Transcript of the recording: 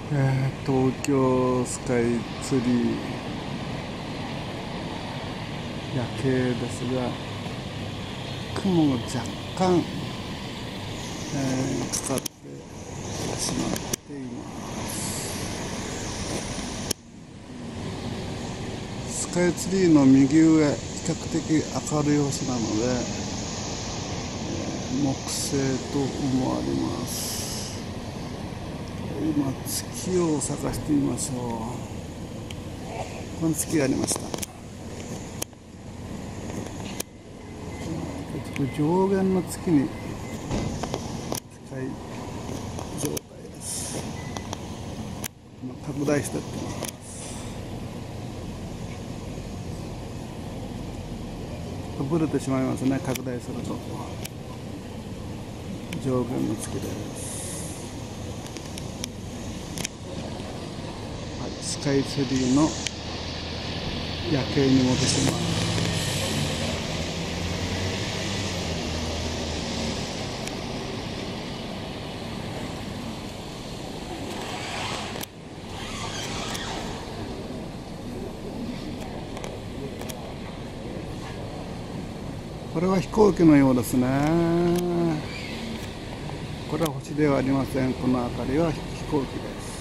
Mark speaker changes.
Speaker 1: 東京スカイツリー夜景ですが、雲が若干、かかってしまっています。スカイツリーの右上、比較的明るい星なので、木星と思われます。今月を探してみましょう。この月がありました。上限の月に近い状態です。拡大していってます。ぶれてしまいますね、拡大すると。上限の月です。はい、スカイツリーの夜景に戻します。これは飛行機のようですね。これは星ではありません。この明かりは飛行機です。